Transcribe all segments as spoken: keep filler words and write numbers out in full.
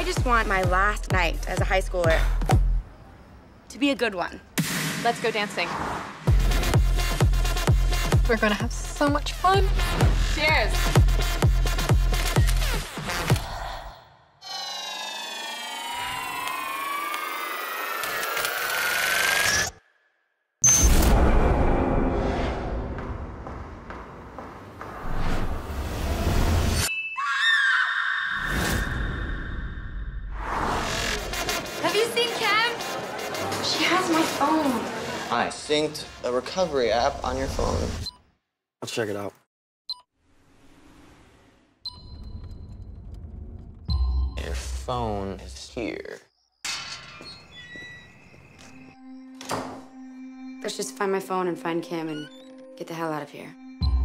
I just want my last night as a high schooler to be a good one. Let's go dancing. We're gonna have so much fun. Cheers. Have you seen Cam? She has my phone. I synced a recovery app on your phone. Let's check it out. Your phone is here. Let's just find my phone and find Cam and get the hell out of here.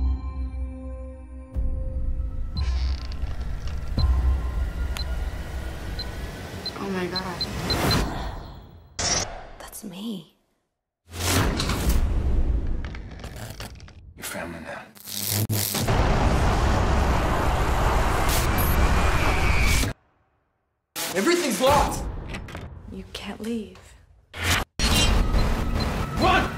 Oh my God. That's me. Your family now. Everything's locked! You can't leave. Run!